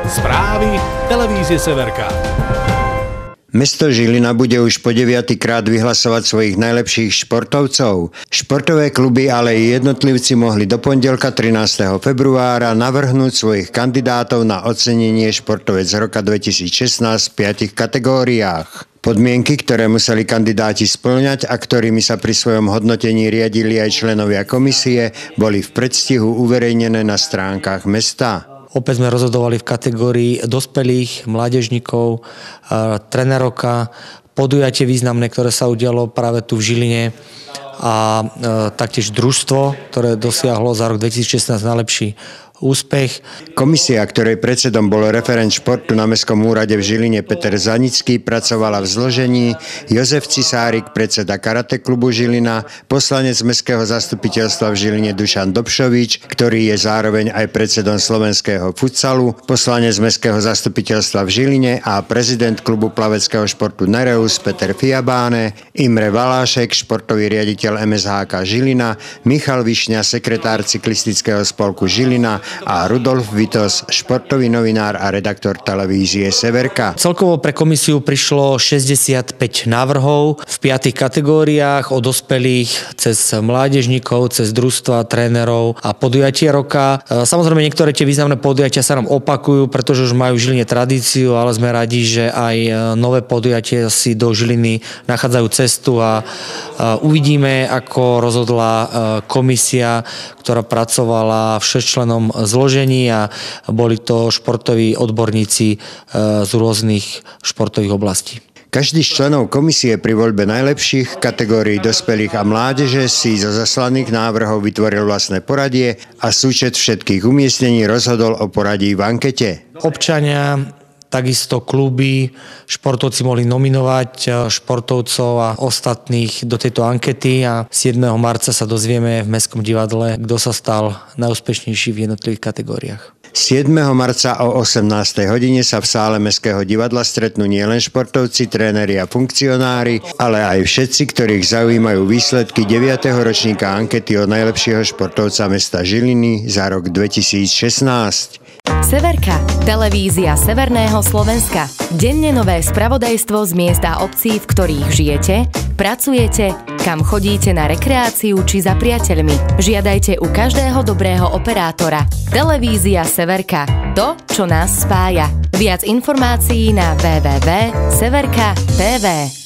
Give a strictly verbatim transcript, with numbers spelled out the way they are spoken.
Správy televízie Severka. Mesto Žilina bude už po deviatykrát vyhlasovať svojich najlepších športovcov. Športové kluby, ale i jednotlivci mohli do pondelka trinásteho februára navrhnúť svojich kandidátov na ocenenie Športovec roka dvetisícšestnásť v piatich kategóriách. Podmienky, ktoré museli kandidáti spĺňať a ktorými sa pri svojom hodnotení riadili aj členovia komisie, boli v predstihu uverejnené na stránkach mesta. Opäť sme rozhodovali v kategórii dospelých, mládežníkov, tréner roka, podujatie významné, ktoré sa udialo práve tu v Žiline a taktiež družstvo, ktoré dosiahlo za rok dvetisícšestnásť najlepší úspech. Komisia, ktorej predsedom bol referent športu na Mestskom úrade v Žiline Peter Zanický, pracovala v zložení Jozef Cisárik, predseda karate klubu Žilina, poslanec Mestského zastupiteľstva v Žiline Dušan Dobšovič, ktorý je zároveň aj predsedom slovenského futsalu, poslanec Mestského zastupiteľstva v Žiline a prezident klubu plaveckého športu Nereus Peter Fiabáne, Imre Valášek, športový riaditeľ em es há ká Žilina, Michal Višňa, sekretár cyklistického spolku Žilina a Rudolf Vitos, športový novinár a redaktor televízie Severka. Celkovo pre komisiu prišlo šesťdesiatpäť návrhov v piatich kategóriách, od dospelých cez mládežníkov, cez družstva, trénerov a podujatie roka. Samozrejme, niektoré tie významné podujatia sa nám opakujú, pretože už majú v Žiline tradíciu, ale sme radi, že aj nové podujatia si do Žiliny nachádzajú cestu a uvidíme, ako rozhodla komisia, ktorá pracovala v šesťčlennom zložení a boli to športoví odborníci z rôznych športových oblastí. Každý z členov komisie pri voľbe najlepších kategórií dospelých a mládeže si zo zaslaných návrhov vytvoril vlastné poradie a súčet všetkých umiestnení rozhodol o poradí v ankete. Občania, takisto kluby, športovci mohli nominovať športovcov a ostatných do tejto ankety a siedmeho marca sa dozvieme v Mestskom divadle, kto sa stal najúspešnejší v jednotlivých kategóriách. siedmeho marca o osemnástej hodine sa v sále Mestského divadla stretnú nielen športovci, tréneri a funkcionári, ale aj všetci, ktorých zaujímajú výsledky deviateho ročníka ankety od najlepšieho športovca mesta Žiliny za rok dvetisícšestnásť. Severka, televízia Severného Slovenska. Denne nové spravodajstvo z miesta obcí, v ktorých žijete, pracujete, kam chodíte na rekreáciu či za priateľmi. Žiadajte u každého dobrého operátora. Televízia Severka. To, čo nás spája. Viac informácií na w w w bodka severka bodka t v.